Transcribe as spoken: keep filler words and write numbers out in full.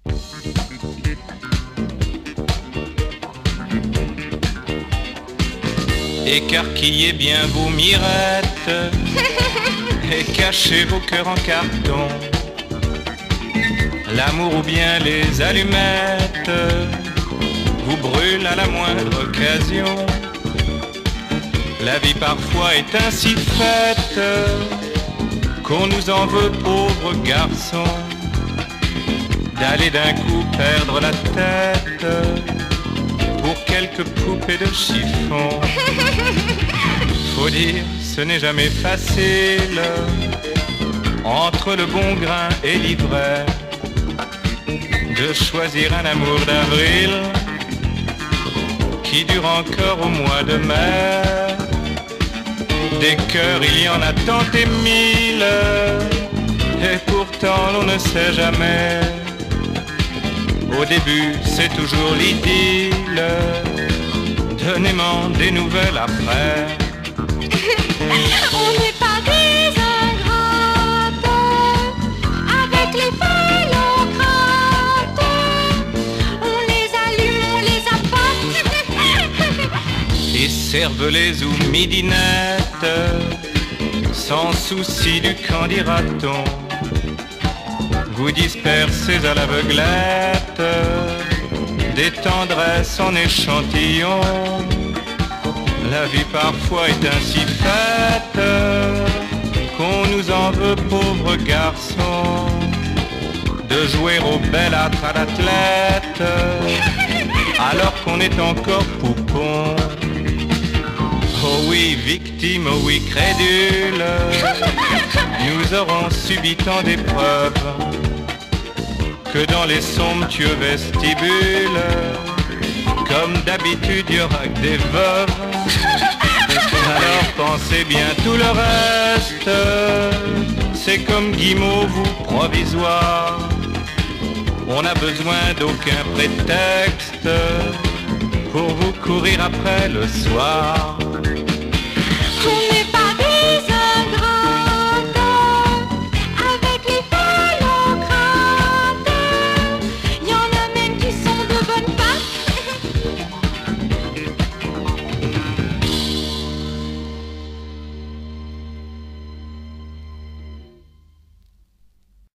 Écarquillez bien vos mirettes et cachez vos cœurs en carton. L'amour ou bien les allumettes vous brûlent à la moindre occasion. La vie parfois est ainsi faite qu'on nous en veut, pauvres garçons, d'aller d'un coup perdre la tête pour quelques poupées de chiffon. Faut dire, ce n'est jamais facile entre le bon grain et l'ivraie de choisir un amour d'avril qui dure encore au mois de mai. Des cœurs il y en a tant et mille, et pourtant l'on ne sait jamais. Au début c'est toujours l'idylle, donnez-moi des nouvelles après. On n'est pas des ingrates, avec les feuilles on gratte, on les allume, on les appâte. Et cervelets ou midinettes, sans souci du qu'en dira-t-on, vous dispersez à l'aveuglette des tendresses en échantillon. La vie parfois est ainsi faite qu'on nous en veut, pauvres garçons, de jouer au bellâtre à l'athlète alors qu'on est encore poupon. Oh oui, victime, oh oui, crédule, nous aurons subi tant d'épreuves que dans les somptueux vestibules, comme d'habitude, il y aura que des veuves. Alors pensez bien, tout le reste, c'est comme guimauve ou provisoire. On n'a besoin d'aucun prétexte pour vous courir après le soir.